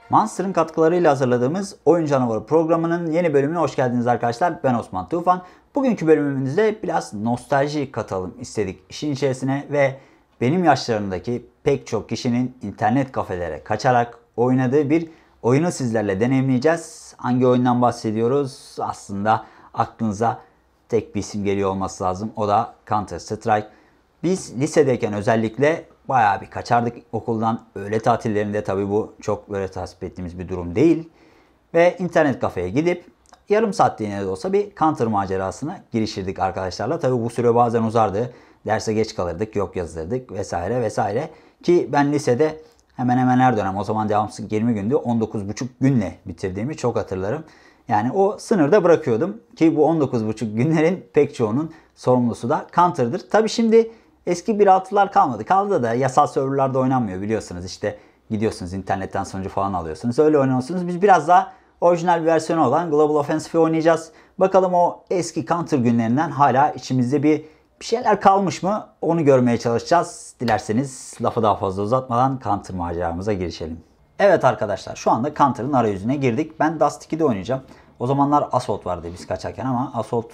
Monster'ın katkılarıyla hazırladığımız Oyun Canavarı programının yeni bölümüne hoş geldiniz arkadaşlar. Ben Osman Tufan. Bugünkü bölümümüzde biraz nostalji katalım istedik işin içerisine ve benim yaşlarındaki pek çok kişinin internet kafelere kaçarak oynadığı bir oyunu sizlerle deneyimleyeceğiz. Hangi oyundan bahsediyoruz? Aslında aklınıza tek bir isim geliyor olması lazım. O da Counter Strike. Biz lisedeyken özellikle bayağı bir kaçardık okuldan. Öğle tatillerinde tabii bu çok böyle tasvip ettiğimiz bir durum değil. Ve internet kafeye gidip yarım saatliğine de olsa bir Counter macerasına girişirdik arkadaşlarla. Tabii bu süre bazen uzardı. Derse geç kalırdık, yok yazılırdık vesaire vesaire. Ki ben lisede hemen hemen her dönem, o zaman devamsızlık 20 gündü, 19,5 günle bitirdiğimi çok hatırlarım. Yani o sınırda bırakıyordum ki bu 19,5 günlerin pek çoğunun sorumlusu da Counter'dır. Tabii şimdi eski 1.6'lar kalmadı. Kaldı da yasal serverlarda oynanmıyor biliyorsunuz. İşte gidiyorsunuz internetten sonucu falan alıyorsunuz. Öyle oynuyorsunuz. Biz biraz daha orijinal bir versiyonu olan Global Offensive oynayacağız. Bakalım o eski Counter günlerinden hala içimizde bir şeyler kalmış mı? Onu görmeye çalışacağız. Dilerseniz lafı daha fazla uzatmadan Counter maceramıza girişelim. Evet arkadaşlar, şu anda Counter'ın arayüzüne girdik. Ben Dust 2'de oynayacağım. O zamanlar Assault vardı biz kaçarken ama Assault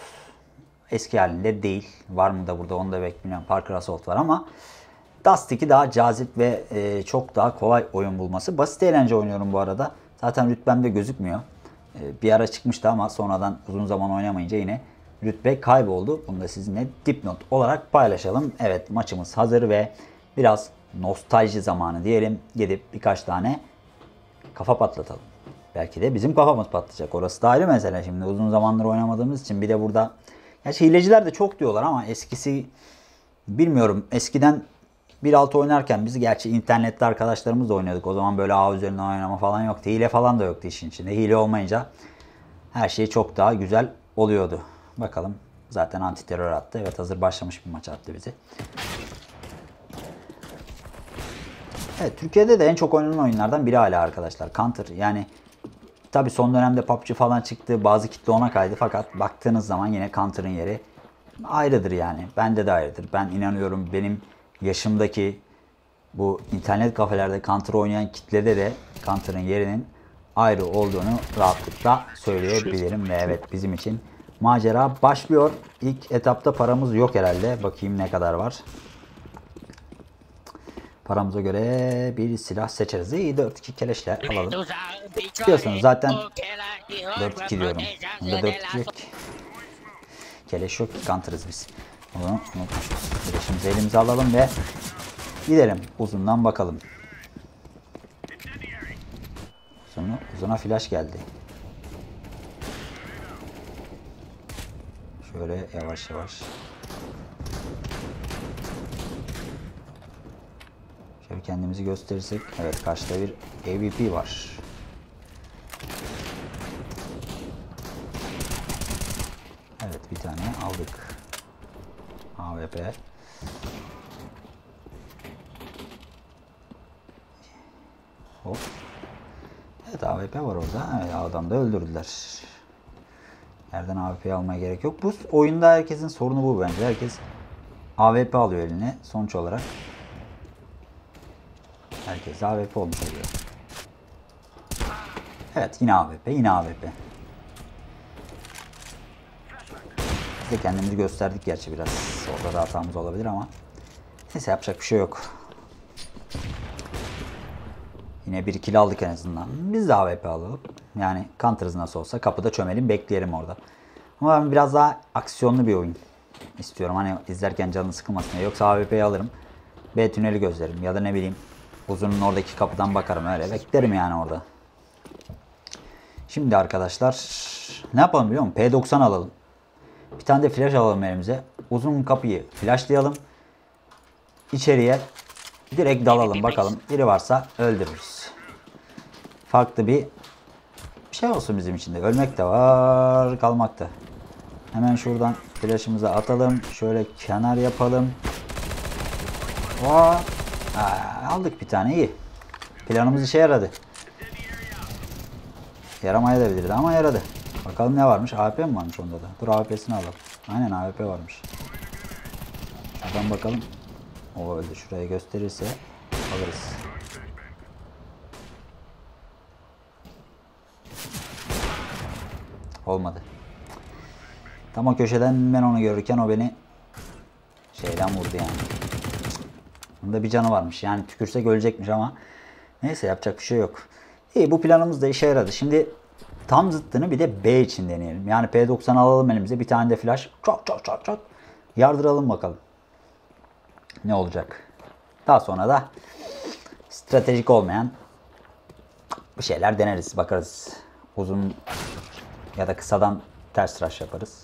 eski halinde değil. Var mı da burada onu da bekliyorum. Parker Assault var ama Dust 2 daha cazip ve çok daha kolay oyun bulması. Basit eğlence oynuyorum bu arada. Zaten rütbemde gözükmüyor. Bir ara çıkmıştı ama sonradan uzun zaman oynamayınca yine rütbe kayboldu. Bunu da sizinle dipnot olarak paylaşalım. Evet, maçımız hazır ve biraz nostalji zamanı diyelim. Gidip birkaç tane kafa patlatalım. Belki de bizim kafamız patlayacak. Orası da ayrı mesele. Şimdi uzun zamandır oynamadığımız için bir de burada, gerçi hileciler de çok diyorlar ama eskisi bilmiyorum. Eskiden 1.6 oynarken biz gerçi internette arkadaşlarımızla oynuyorduk. O zaman böyle ağ üzerinden oynama falan yoktu. Hile falan da yoktu işin içinde. Hile olmayınca her şey çok daha güzel oluyordu. Bakalım, zaten anti terör attı. Evet, hazır başlamış bir maç attı bizi. Evet, Türkiye'de de en çok oynanan oyunlardan biri hala arkadaşlar. Counter. Yani tabi son dönemde PUBG falan çıktı. Bazı kitle ona kaydı. Fakat baktığınız zaman yine Counter'ın yeri ayrıdır yani. Bende de ayrıdır. Ben inanıyorum benim yaşımdaki bu internet kafelerde Counter oynayan kitlede de Counter'ın yerinin ayrı olduğunu rahatlıkla söyleyebilirim. Ve evet, bizim için macera başlıyor. İlk etapta paramız yok herhalde. Bakayım ne kadar var. Paramıza göre bir silah seçeriz. İyi, 4-2 keleşle alalım. Biliyorsunuz zaten 4-2 diyorum. Bunda 4-2 yok ki. Keleş yok ki, Counter'ız biz. Onu unutmuşuz. Keleşimizi elimize alalım ve gidelim. Uzundan bakalım. Uzuna flash geldi. Şöyle yavaş yavaş. Şöyle kendimizi gösterirsek. Evet, karşıda bir AWP var. Evet, bir tane aldık. AWP. Hop. Evet, AWP var orada. Evet, adam da öldürdüler. Nereden AWP'yi almaya gerek yok. Bu oyunda herkesin sorunu bu bence. Herkes AWP alıyor eline. Sonuç olarak herkes AWP olmuş oluyor. Evet, yine AWP, yine AWP. Biz de kendimizi gösterdik gerçi biraz. Orada da hatamız olabilir ama neyse, yapacak bir şey yok. Yine bir kill aldık en azından. Biz de AWP alalım. Yani Counter'ız nasıl olsa. Kapıda çömelim, bekleyelim orada. Ama ben biraz daha aksiyonlu bir oyun istiyorum. Hani izlerken canını sıkılmasın diye. Yoksa AWP'yi alırım. B tüneli gözlerim ya da ne bileyim uzunun oradaki kapıdan bakarım, öyle beklerim yani orada. Şimdi arkadaşlar ne yapalım biliyor musun? P90 alalım. Bir tane de flash alalım elimize. Uzun kapıyı flashlayalım. İçeriye direkt dalalım, bakalım biri varsa öldürürüz. Farklı bir şey olsun bizim için de. Ölmek de var, kalmak da. Hemen şuradan flash'ımızı atalım. Şöyle kenar yapalım. Aldık bir tane, iyi. Planımız işe yaradı. Yaramayabilirdi ama yaradı. Bakalım ne varmış? AWP mi varmış onda da? Dur, AWP'sini alalım. Aynen, AWP varmış. Şuradan bakalım. O öldü. Şuraya gösterirse alırız. olmadı. Tam o köşeden ben onu görürken o beni şeyden vurdu yani. Bunda bir canı varmış. Yani tükürsek ölecekmiş ama neyse yapacak bir şey yok. İyi, bu planımız da işe yaradı. Şimdi tam zıttını bir de B için deneyelim. Yani P90 alalım elimize. Bir tane de flash. Çok. Yardıralım bakalım. Ne olacak? Daha sonra da stratejik olmayan bir şeyler deneriz. Bakarız. Uzun ya da kısadan ters rush yaparız.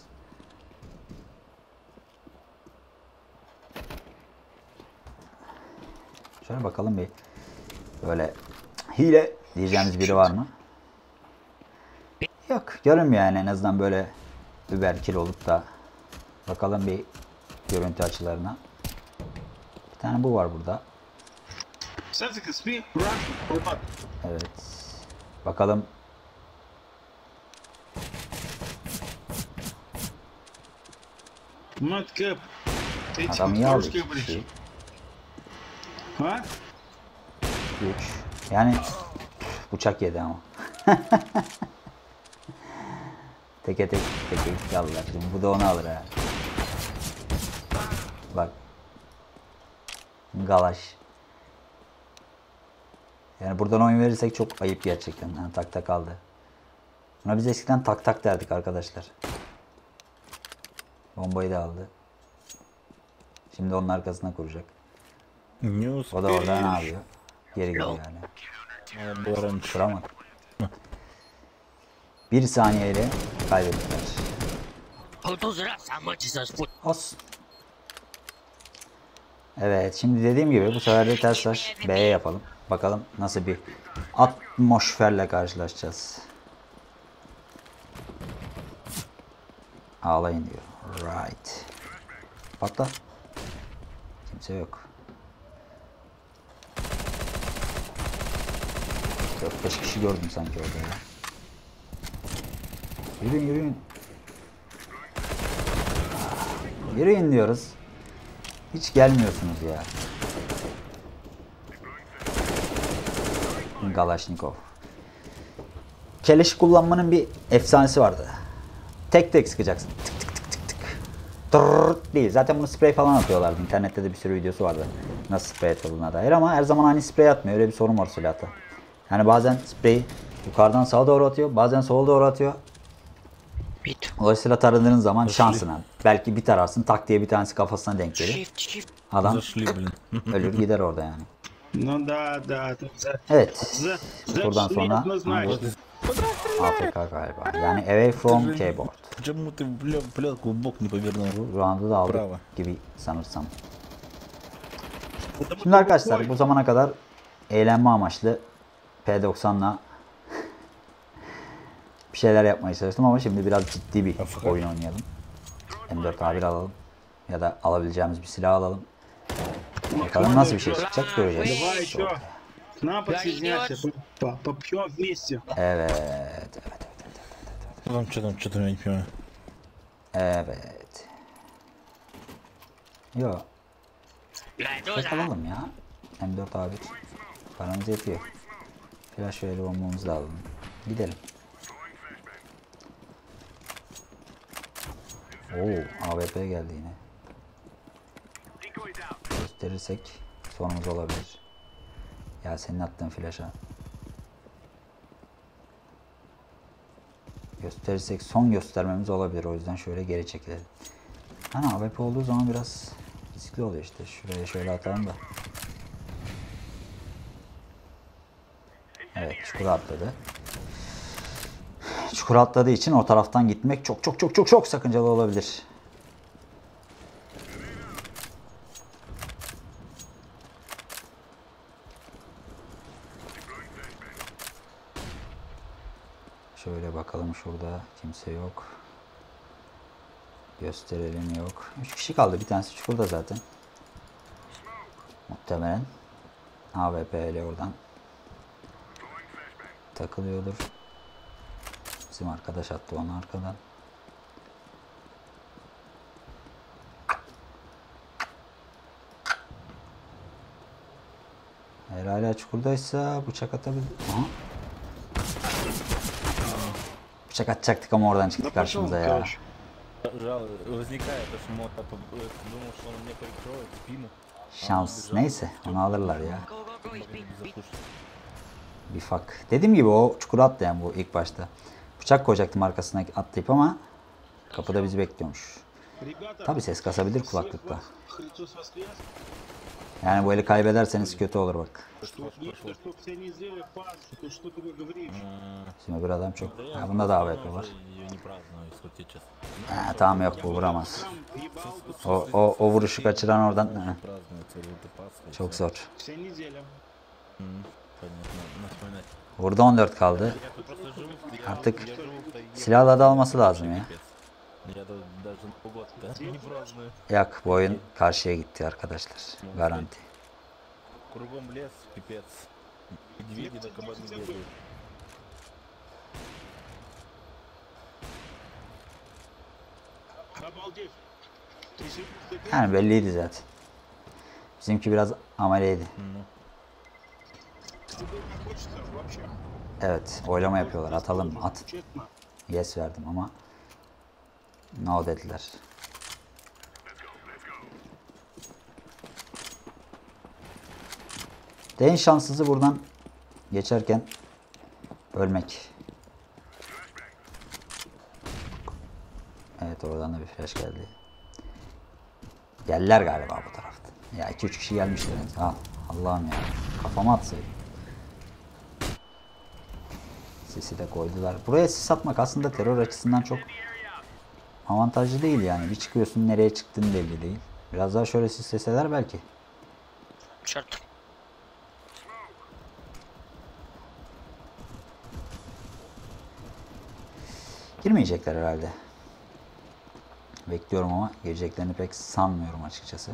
Şöyle bakalım bir böyle hile diyeceğimiz biri var mı? Yok. Görünmüyor yani, en azından böyle überkil olup da bakalım bir görüntü açılarına. Bir tane bu var burada. Evet. Bakalım. Adam iyi aldı. Güç. Yani bıçak yedi ama. Teke aldılar. Şimdi bu da onu alır ha. Bak. Galaş. Yani buradan oyun verirsek çok ayıp gerçekten. Yani tak aldı. Buna biz eskiden tak derdik arkadaşlar. Bombayı da aldı. Şimdi onun arkasına kuracak. O da orada ne yapıyor? Geri gidiyor yani. Kuramadı. Bir saniyeyle kaybettiler. Olsun. Evet, şimdi dediğim gibi bu sefer de ters taş B'ye yapalım. Bakalım nasıl bir atmosferle karşılaşacağız. Ağlayın diyor. Right. Patla. Kimse yok. 4-5 kişi gördüm sanki orada ya. Yürüyün. Yürüyün diyoruz. Hiç gelmiyorsunuz ya. Galaşnikov. Keleş kullanmanın bir efsanesi vardı. Tek sıkacaksın. Tık. Tırrrt değil. Zaten bunu sprey falan atıyorlardı. İnternette de bir sürü videosu vardı. Nasıl sprey atıldığına dair ama her zaman aynı sprey atmıyor. Öyle bir sorun var silahta. Yani bazen spreyi yukarıdan sağa doğru atıyor. Bazen sola doğru atıyor. Dolayısıyla taradığın zaman şansına. Belki bir tararsın, tak diye bir tanesi kafasına denk gelir. Adam ölür gider orada yani. Evet. Buradan sonra AFK galiba. Yani away from keyboard. Bu roundu da aldık gibi sanırsam. Şimdi arkadaşlar bu zamana kadar eğlenme amaçlı P90'la bir şeyler yapmaya çalıştım ama şimdi biraz ciddi bir oyun oynayalım. M4A1 alalım ya da alabileceğimiz bir silah alalım. Bakalım nasıl bir şey çıkacak göreceğiz. Evet. Evet. Yo. Tek alalım ya. M4A1. Paramız yetiyor. Flash şöyle bombamızı da alalım. Gidelim. Oo, AWP geldi yine. Gösterirsek sonumuz olabilir. Ya senin attığın flaşa. Gösterirsek son göstermemiz olabilir. O yüzden şöyle geri çekilelim. Hani AWP olduğu zaman biraz riskli oluyor işte. Şuraya şöyle atalım da. Evet, çukura atladı. Çukura atladığı için o taraftan gitmek çok sakıncalı olabilir. Şöyle bakalım, şurada kimse yok. Gösterelim, yok. 3 kişi kaldı. Bir tanesi çukurda zaten. Muhtemelen AWP ile oradan takılıyordur. Bizim arkadaş attı onu arkadan. Eğer hala çukurdaysa bıçak atabilir. Aha. Bıçak atacaktık ama oradan çıktı Да пошел, karşımıza ya. короче. Возникает, потому что мог думал, что он мне прикроет спину. Şans. Neyse onu alırlar ya. Могли бы запушить. Bir fak. Dediğim gibi o çukura atlayan bu ilk başta. Bıçak koyacaktım arkasına atlayıp ama kapıda bizi bekliyormuş. Ребята, Tabi ses kasabilir kulaklıkta. Христос воскрес! Yani bu eli kaybederseniz kötü olur bak. Что нет, что тебя не сделали, пан, что ты говоришь? Şimdi bir adam çok. Да я Ha, bunda da давно AWP var. уже ее не праздную, если тебе честно. Ha, tamam yok bu vuramaz. Сам ебал O vuruşu kaçıran oradan Празднуется ЛТП. çok zor. вся неделя. Понятно, напоминать. Burada 14 kaldı. Я тут просто живу, Artık я живу в тайге. silahla da alması lazım ya. Я даже Новый год не праздную. Yak bu oyun karşıya gitti arkadaşlar. Garanti. Кругом лес, пипец. Медведи да кабаны бегают. Обалдеть! Ты живешь в Yani belliydi zaten. Bizimki biraz ameliydi. Тебе не хочется вообще? Evet oylama yapıyorlar. Atalım mı? At. Честно. Yes verdim ama no dediler. En şanssızı buradan geçerken ölmek. Evet oradan da bir flash geldi. Geldiler galiba bu tarafta. Ya 2-3 kişi gelmişler. Ha, Allah'ım ya. Kafama atsaydım. Sesi de koydular. Buraya sis atmak aslında terör açısından çok avantajlı değil yani. Bir çıkıyorsun nereye çıktığın belli değil. Biraz daha şöyle sisleseler belki. Черт. Girmeyecekler herhalde. Bekliyorum ama gireceklerini pek sanmıyorum açıkçası.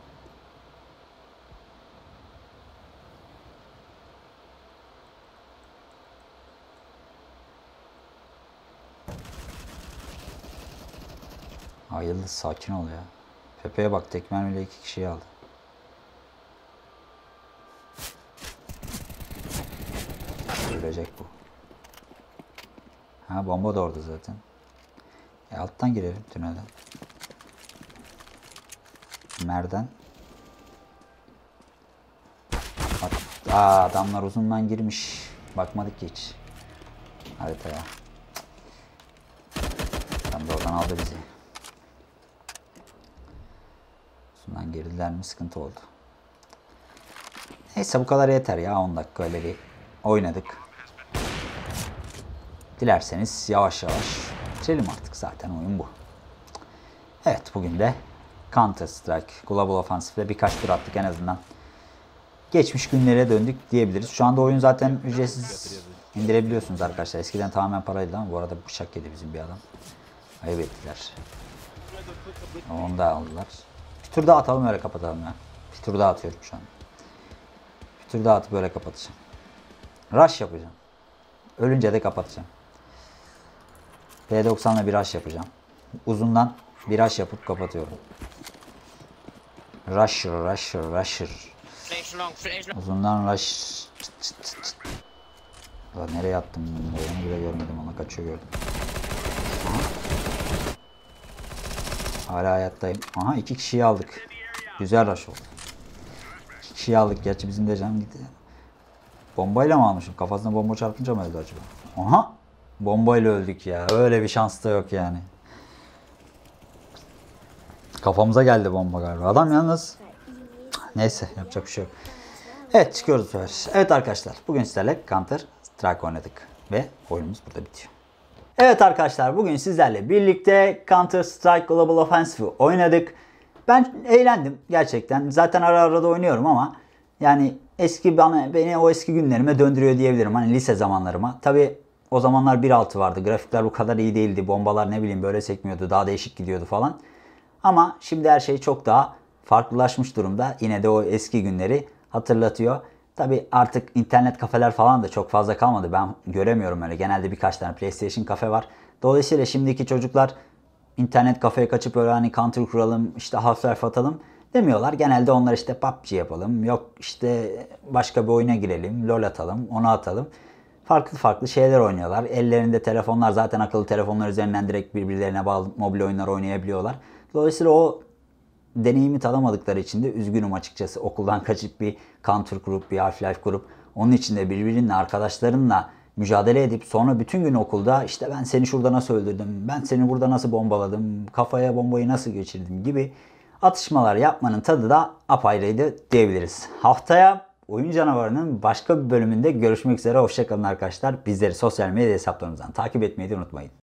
Ay Yıldız sakin ol ya. Pepe'ye bak tek mermiyle 2 kişiyi aldı. Ölecek bu. Ha bomba da orada zaten. Alttan girelim tünelden. Merden. Bak, adamlar uzundan girmiş. Bakmadık ki hiç. Haritaya. Tam da oradan aldı bizi. Uzundan girdiler mi sıkıntı oldu. Neyse bu kadar yeter ya. 10 dakika öyle bir oynadık. Dilerseniz yavaş yavaş bitirelim artık, zaten oyun bu. Evet bugün de Counter Strike Global Offensive'de birkaç tur attık en azından. Geçmiş günlere döndük diyebiliriz. Şu anda oyun zaten ücretsiz indirebiliyorsunuz arkadaşlar. Eskiden tamamen paraydı ama bu arada bıçak yedi bizim bir adam. Ayıp ettiler. Onu da aldılar. Bir tur daha atalım öyle kapatalım ya. Bir tur daha atıyorum şu an. Bir tur daha atıp böyle kapatacağım. Rush yapacağım. Ölünce de kapatacağım. P90'la bir rush yapacağım. Uzundan bir rush yapıp kapatıyorum. Rusher. Flash long, flash long. Uzundan rush. Çıt çıt çıt çıt. Ulan nereye attım? Onu bile görmedim. Ona kaçıyor gördüm. Aha. Hala hayattayım. Aha 2 kişiyi aldık. Güzel rush oldu. 2 kişiyi aldık. Gerçi bizim de canım gitti. Bombayla mı almışım? Kafasına bomba çarpınca mı öldü acaba? Aha! Bombayla öldük ya. Öyle bir şans da yok yani. Kafamıza geldi bomba galiba. Adam yalnız. Neyse yapacak bir şey yok. Evet çıkıyoruz bu sefer. Evet arkadaşlar bugün sizlerle Counter Strike oynadık. Ve oyunumuz burada bitiyor. Evet arkadaşlar bugün sizlerle birlikte Counter Strike Global Offensive oynadık. Ben eğlendim gerçekten. Zaten ara ara da oynuyorum ama yani beni o eski günlerime döndürüyor diyebilirim. Hani lise zamanlarıma. Tabi o zamanlar 1.6 vardı. Grafikler bu kadar iyi değildi. Bombalar ne bileyim böyle sekmiyordu. Daha değişik gidiyordu falan. Ama şimdi her şey çok daha farklılaşmış durumda. Yine de o eski günleri hatırlatıyor. Tabi artık internet kafeler falan da çok fazla kalmadı. Ben göremiyorum öyle. Genelde birkaç tane PlayStation kafe var. Dolayısıyla şimdiki çocuklar internet kafeye kaçıp öyle hani Counter kuralım, işte Half-Life atalım demiyorlar. Genelde onlar işte PUBG yapalım, yok işte başka bir oyuna girelim, LoL atalım, onu atalım farklı farklı şeyler oynuyorlar. Ellerinde telefonlar, zaten akıllı telefonlar üzerinden direkt birbirlerine bağlı mobil oyunlar oynayabiliyorlar. Dolayısıyla o deneyimi tadamadıkları için de üzgünüm açıkçası. Okuldan kaçıp bir Counter kurup, bir Half-Life kurup onun içinde birbirinin arkadaşlarınla mücadele edip sonra bütün gün okulda işte ben seni şurada nasıl öldürdüm, ben seni burada nasıl bombaladım, kafaya bombayı nasıl geçirdim gibi atışmalar yapmanın tadı da apayrıydı diyebiliriz. Haftaya Oyun Canavarı'nın başka bir bölümünde görüşmek üzere. Hoşçakalın arkadaşlar. Bizleri sosyal medya hesaplarımızdan takip etmeyi de unutmayın.